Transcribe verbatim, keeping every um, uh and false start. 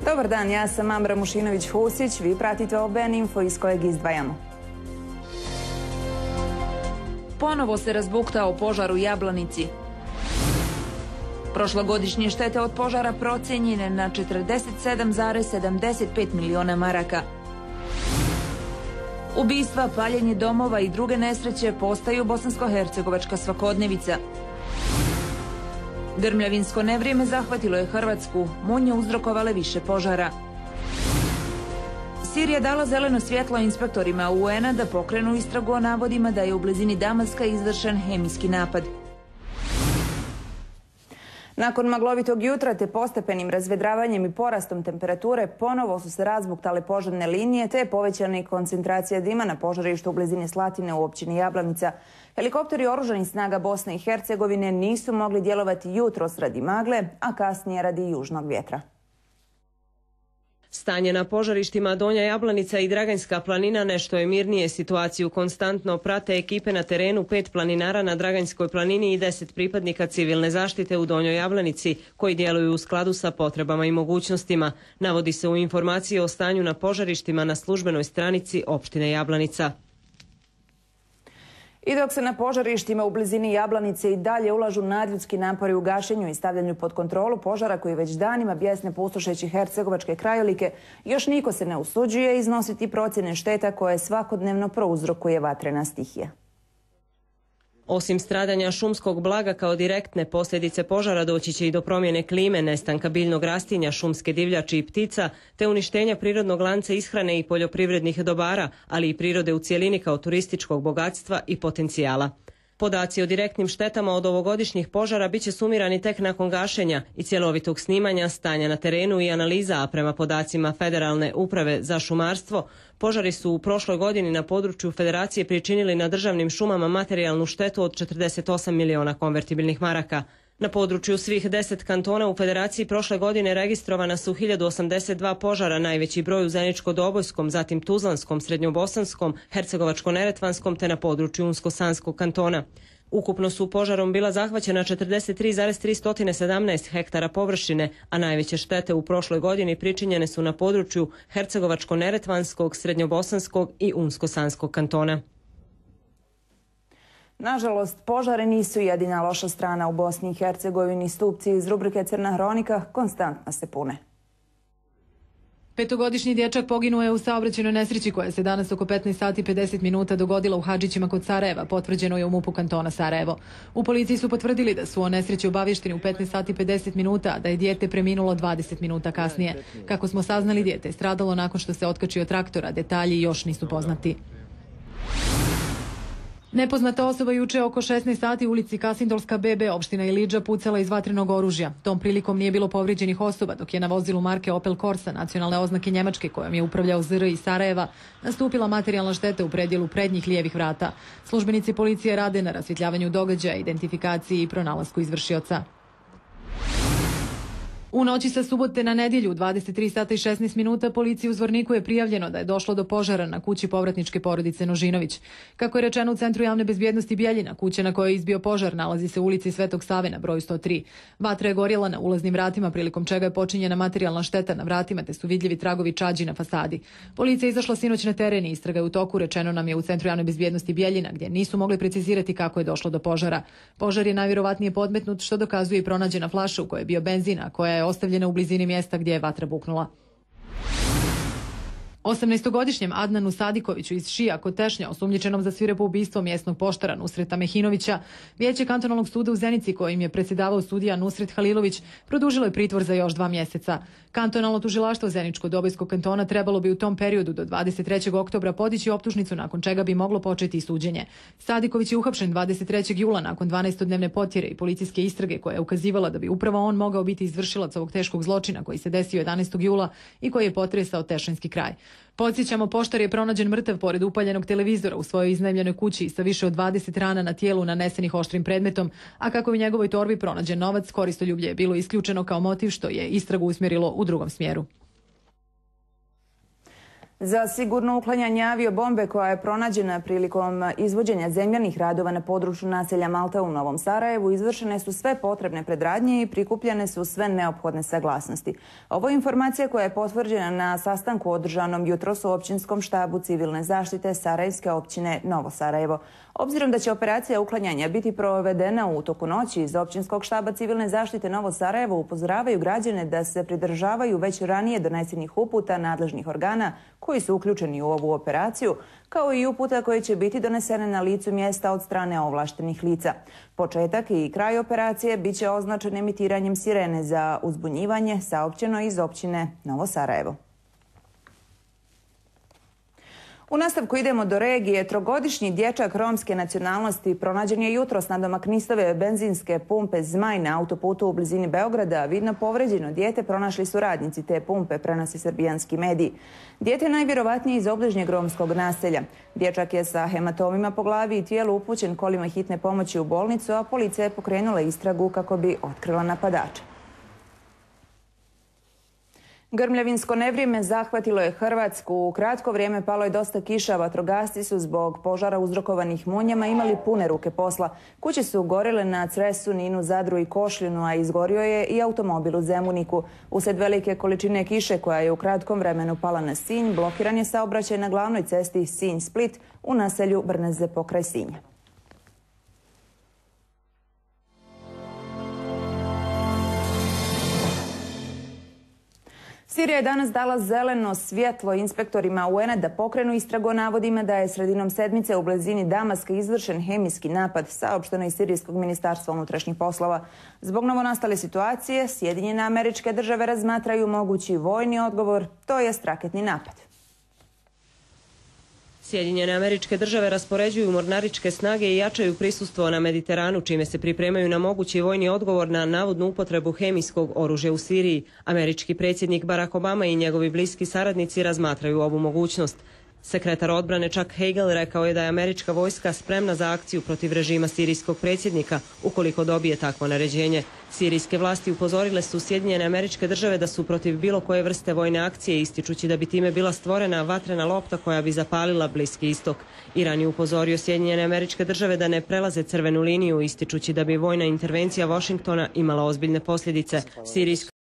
Dobar dan, ja sam Amra Mušinović-Husić. Vi pratite O B N Info iz kojeg izdvajamo. Ponovo se razbuktao požar u Jablanici. Prošlogodišnje štete od požara procijenjene na četrdeset sedam zarez sedamdeset pet miliona maraka. Ubistva, paljenje domova i druge nesreće postaju bosansko-hercegovačka svakodnevica. Grmljavinsko nevrijeme zahvatilo je Hrvatsku, munje uzrokovale više požara. Sirija dala zeleno svjetlo inspektorima U N-a da pokrenu istragu o navodima da je u blizini Damaska izvršen hemijski napad. Nakon maglovitog jutra te postepenim razvedravanjem i porastom temperature ponovo su se razbuktale požarne linije te je povećana i koncentracija dima na požarištu u blizini Slatine u općini Jablanica. Helikopteri oružanih snaga Bosne i Hercegovine nisu mogli djelovati jutros radi magle, a kasnije radi južnog vjetra. Stanje na požarištima Donja Jablanica i Draganjska planina nešto je mirnije. Situaciju konstantno prate ekipe na terenu, pet planinara na Draganjskoj planini i deset pripadnika civilne zaštite u Donjoj Jablanici koji djeluju u skladu sa potrebama i mogućnostima. Navodi se u informaciji o stanju na požarištima na službenoj stranici opštine Jablanica. I dok se na požarištima u blizini Jablanice i dalje ulažu nadljudski napori u gašenju i stavljanju pod kontrolu požara koji već danima bijesne pustošeći hercegovačke krajolike, još niko se ne usuđuje iznositi procjene šteta koje svakodnevno prouzrokuje vatrena stihija. Osim stradanja šumskog blaga kao direktne posljedice požara doći će i do promjene klime, nestanka biljnog rastinja, šumske divljači i ptica, te uništenja prirodnog lanca ishrane i poljoprivrednih dobara, ali i prirode u cjelini kao turističkog bogatstva i potencijala. Podaci o direktnim štetama od ovogodišnjih požara bit će sumirani tek nakon gašenja i cjelovitog snimanja stanja na terenu i analiza, a prema podacima Federalne uprave za šumarstvo, požari su u prošloj godini na području Federacije pričinili na državnim šumama materijalnu štetu od četrdeset osam miliona konvertibilnih maraka. Na području svih deset kantona u Federaciji prošle godine registrovana su hiljadu osamdeset dva požara, najveći broj u Zeničko-Dobojskom, zatim Tuzlanskom, Srednjobosanskom, Hercegovačko-Neretvanskom te na području Unsko-Sanskog kantona. Ukupno su požarom bila zahvaćena četrdeset tri zarez tristo sedamnaest hektara površine, a najveće štete u prošloj godini pričinjene su na području Hercegovačko-Neretvanskog, Srednjobosanskog i Unsko-Sanskog kantona. Nažalost, požare nisu jedina loša strana u Bosni i Hercegovini. Stupci iz rubrike Crna hronika konstantno se pune. Petogodišnji dječak poginuo je u saobraćajnoj nesreći koja se danas oko petnaest sati i pedeset minuta dogodila u Hadžićima kod Sarajeva, potvrđeno je u MUP-u kantona Sarajevo. U policiji su potvrdili da su o nesreći obavješteni u petnaest sati i pedeset minuta, a da je dijete preminulo dvadeset minuta kasnije. Kako smo saznali, dijete je stradalo nakon što se otkačio traktora, detalji još nisu poznati. Nepoznata osoba juče oko šesnaest sati u ulici Kasindolska B B, opština Ilidža, pucala iz vatrenog oružja. Tom prilikom nije bilo povrijeđenih osoba, dok je na vozilu marke Opel Corsa nacionalne oznake Njemačke, kojom je upravljao Z R iz Sarajeva, nastupila materijalna šteta u predjelu prednjih lijevih vrata. Službenici policije rade na rasvjetljavanju događaja, identifikaciji i pronalasku izvršioca. U noći sa subote na nedjelju, dvadeset tri sata i šesnaest minuta, policiji u Zvorniku je prijavljeno da je došlo do požara na kući povratničke porodice Nožinović. Kako je rečeno u Centru javne bezbjednosti Bijeljina, kuća na kojoj je izbio požar nalazi se u ulici Svetog Save na broju sto tri. Vatra je gorjela na ulaznim vratima, prilikom čega je počinjena materijalna šteta na vratima, te su vidljivi tragovi čađi na fasadi. Policija je izašla sinoć na teren i istraga je u toku, rečeno nam je u Centru javne bezbjednosti Bijeljina, gdje nisu mogli precizirati kako je došlo do požara. Požar je najvjerovatnije podmetnut, što dokazuje i pronađena flaša u kojoj je bio benzin, a koja je ostavljena u blizini mjesta gdje je vatra buknula. osamnaestogodišnjem Adnanu Sadikoviću iz Šija kod Tešnja, osumnjičenom za svirepo ubistvo mjesnog poštara Nusreta Mehinovića, vijeće kantonalnog suda u Zenici, kojim je predsjedavao sudija Nusret Halilović, produžilo je pritvor za još dva mjeseca. Kantonalno tužilaštvo Zeničko-Dobojskog kantona trebalo bi u tom periodu do dvadeset trećeg oktobra podići optužnicu, nakon čega bi moglo početi i suđenje. Sadiković je uhapšen dvadeset trećeg jula nakon dvanaestodnevne potjere i policijske istrage koja je ukazivala da bi upravo on mogao biti izvršilac ovog teškog zločina koji se desio jedanaestog jula i koji je potresao Tešanski kraj. Podsjećamo, poštar je pronađen mrtav pored upaljenog televizora u svojoj iznajmljenoj kući sa više od dvadeset rana na tijelu nanesenih oštrim predmetom, a kako je u njegovoj torbi pronađen novac, koristoljublje je bilo isključeno kao motiv, što je istragu usmjerilo u drugom smjeru. Za sigurno uklanjanje aviobombe koja je pronađena prilikom izvođenja zemljanih radova na području naselja Malta u Novom Sarajevu izvršene su sve potrebne predradnje i prikupljene su sve neophodne saglasnosti. Ovo je informacija koja je potvrđena na sastanku održanom jutros u općinskom štabu civilne zaštite Sarajevske općine Novo Sarajevo. Obzirom da će operacija uklanjanja biti provedena u toku noći, iz općinskog štaba civilne zaštite Novo Sarajevo upozoravaju građane da se pridržavaju već ranije donesenih uputa nadležnih organa koji su uključeni u ovu operaciju, kao i uputa koje će biti donesene na licu mjesta od strane ovlaštenih lica. Početak i kraj operacije bit će označen emitiranjem sirene za uzbunjivanje, saopćeno iz općine Novo Sarajevo. U nastavku idemo do regije. Trogodišnji dječak romske nacionalnosti pronađen je jutros nadomak Nistove benzinske pumpe Zmaj na autoputu u blizini Beograda. Vidno povređeno dijete pronašli su radnici te pumpe, prenosi srbijanski mediji. Dijete je najvjerovatnije iz obližnjeg romskog naselja. Dječak je sa hematomima po glavi i tijelu upućen kolima hitne pomoći u bolnicu, a policija je pokrenula istragu kako bi otkrila napadača. Grmljavinsko nevrijeme zahvatilo je Hrvatsku. U kratko vrijeme palo je dosta kiša, vatrogasci su zbog požara uzrokovanih munjama imali pune ruke posla. Kuće su gorile na Cresu, Ninu, Zadru i Košljinu, a izgorio je i automobil u Zemuniku. Usred velike količine kiše koja je u kratkom vremenu pala na Sinj, blokiran je saobraćaj na glavnoj cesti Sinj-Split u naselju Brneze pokraj Sinja. Sirija je danas dala zeleno svjetlo inspektorima U N-a da pokrenu istragu o navodima da je sredinom sedmice u blizini Damaska izvršen hemijski napad, saopšteno iz Sirijskog ministarstva unutrašnjih poslova. Zbog novonastale situacije, Sjedinjene Američke Države razmatraju mogući vojni odgovor, to jest raketni napad. Sjedinjene Američke Države raspoređuju mornaričke snage i jačaju prisustvo na Mediteranu, čime se pripremaju na mogući vojni odgovor na navodnu upotrebu hemijskog oružja u Siriji. Američki predsjednik Barack Obama i njegovi bliski saradnici razmatraju ovu mogućnost. Sekretar odbrane Chuck Hagel rekao je da je američka vojska spremna za akciju protiv režima sirijskog predsjednika ukoliko dobije takvo naređenje. Sirijske vlasti upozorile su Sjedinjene Američke Države da su protiv bilo koje vrste vojne akcije, ističući da bi time bila stvorena vatrena lopta koja bi zapalila Bliski istok. Iran je upozorio Sjedinjene Američke Države da ne prelaze crvenu liniju, ističući da bi vojna intervencija Washingtona imala ozbiljne posljedice. Sirijsko